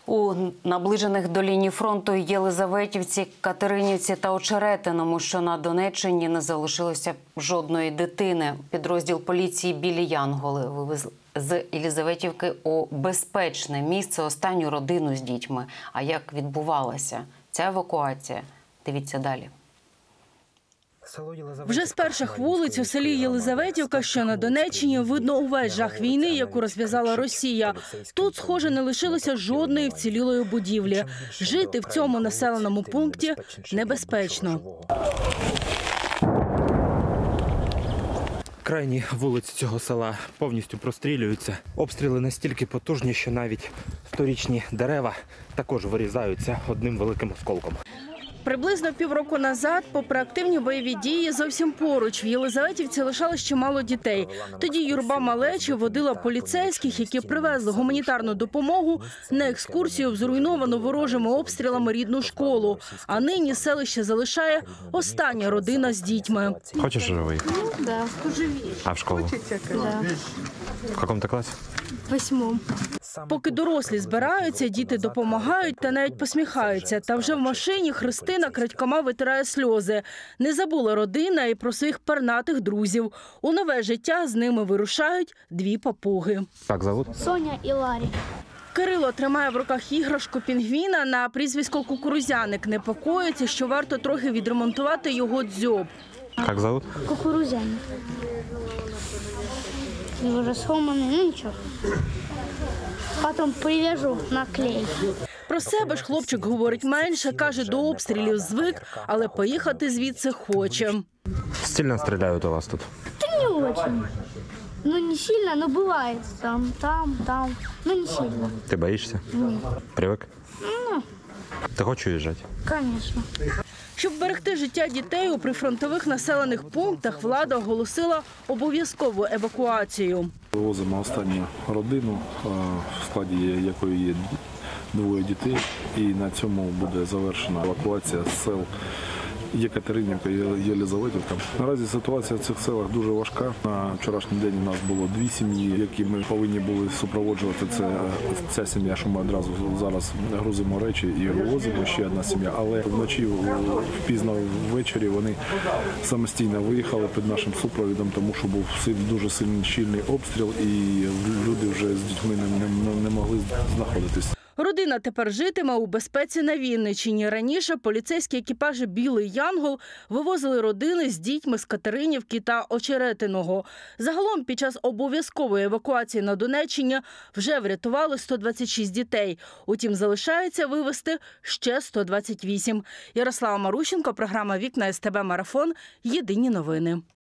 У наближених до лінії фронту Єлизаветівці, Катеринівці та Очеретиному, що на Донеччині, не залишилося жодної дитини. Підрозділ поліції «Білі Янголи» вивез з Єлизаветівки у безпечне місце останню родину з дітьми. А як відбувалася ця евакуація? Дивіться далі. Вже з перших вулиць у селі Єлизаветівка, що на Донеччині, видно увесь жах війни, яку розв'язала Росія. Тут, схоже, не лишилося жодної вцілілої будівлі. Жити в цьому населеному пункті небезпечно. Крайні вулиці цього села повністю прострілюються. Обстріли настільки потужні, що навіть сторічні дерева також вирізаються одним великим осколком. Приблизно півроку назад, попри активні бойові дії, зовсім поруч в Єлизаветівці лишалось чимало дітей. Тоді юрба малечі водила поліцейських, які привезли гуманітарну допомогу на екскурсію в зруйновану ворожими обстрілами рідну школу. А нині селище залишає остання родина з дітьми. Хочеш живий? Ну, да. А в школу? Да. В якому ти класі? В 8-му. Поки дорослі збираються, діти допомагають та навіть посміхаються. Та вже в машині Христина крадькома витирає сльози. Не забула родина і про своїх пернатих друзів. У нове життя з ними вирушають дві папуги. Як зовут? Соня і Ларі. Кирило тримає в руках іграшку пінгвіна на прізвисько Кукурузяник. Непокоїться, що варто трохи відремонтувати його дзьоб. Як зовут? Кукурузяник. Він вже сломаний, ну нічого. Потім прив'яжу на клей. Про себе ж хлопчик говорить менше, каже, до обстрілів звик, але поїхати звідси хоче. Сильно стріляють у вас тут? Та не очень. Ну не сильно, но бывает. Там. Ну не сильно. Ти боїшся? Ні. Привик? Ну, Ти хочеш уїжджати? конечно. Щоб берегти життя дітей у прифронтових населених пунктах, влада оголосила обов'язкову евакуацію. Вивозимо останню родину, в складі якої є двоє дітей, і на цьому буде завершена евакуація з сел Єкатеринівка і Єлизаветівка. Наразі ситуація в цих селах дуже важка. На вчорашній день у нас було дві сім'ї, які ми повинні були супроводжувати. Це ця сім'я, що ми одразу зараз грузимо речі і вивозимо, ще одна сім'я. Але вночі, пізно ввечері, вони самостійно виїхали під нашим супровідом, тому що був дуже сильний щільний обстріл і люди вже з дітьми не могли знаходитись. Родина тепер житиме у безпеці на Вінниччині. Раніше поліцейські екіпажі «Білий Янгол» вивозили родини з дітьми з Катеринівки та Очеретиного. Загалом під час обов'язкової евакуації на Донеччині вже врятували 126 дітей. Утім, залишається вивезти ще 128. Ярослава Марущенко, програма «Вікна СТБ Марафон». Єдині новини.